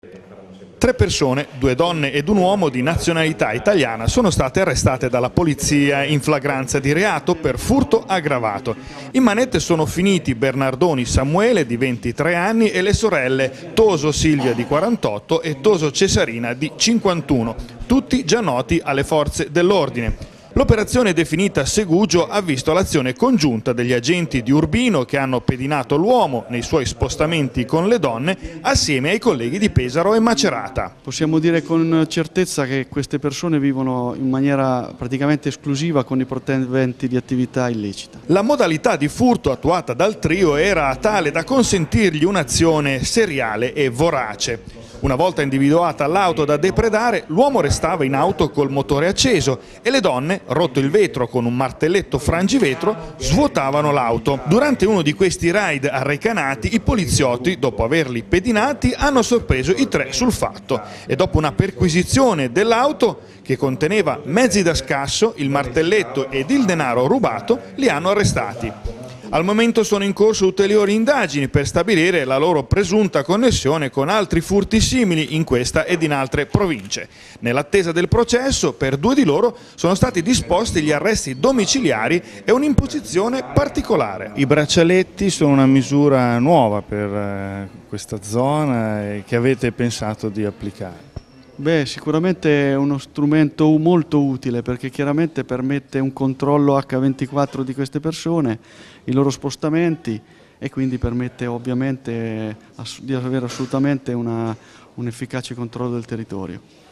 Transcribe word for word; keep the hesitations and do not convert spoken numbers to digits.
Tre persone, due donne ed un uomo di nazionalità italiana, sono state arrestate dalla polizia in flagranza di reato per furto aggravato. In manette sono finiti Bernardoni Samuele di ventitré anni e le sorelle Toso Silvia di quarantotto e Toso Cesarina di cinquantuno, tutti già noti alle forze dell'ordine. L'operazione definita Segugio ha visto l'azione congiunta degli agenti di Urbino che hanno pedinato l'uomo nei suoi spostamenti con le donne assieme ai colleghi di Pesaro e Macerata. Possiamo dire con certezza che queste persone vivono in maniera praticamente esclusiva con i proventi di attività illecita. La modalità di furto attuata dal trio era tale da consentirgli un'azione seriale e vorace. Una volta individuata l'auto da depredare, l'uomo restava in auto col motore acceso e le donne, rotto il vetro con un martelletto frangivetro, svuotavano l'auto. Durante uno di questi raid arrecanati, i poliziotti, dopo averli pedinati, hanno sorpreso i tre sul fatto e dopo una perquisizione dell'auto, che conteneva mezzi da scasso, il martelletto ed il denaro rubato, li hanno arrestati. Al momento sono in corso ulteriori indagini per stabilire la loro presunta connessione con altri furti simili in questa ed in altre province. Nell'attesa del processo, per due di loro sono stati disposti gli arresti domiciliari e un'imposizione particolare. I braccialetti sono una misura nuova per questa zona e che avete pensato di applicare? Beh, sicuramente è uno strumento molto utile perché chiaramente permette un controllo acca ventiquattro di queste persone, i loro spostamenti e quindi permette ovviamente di avere assolutamente una, un efficace controllo del territorio.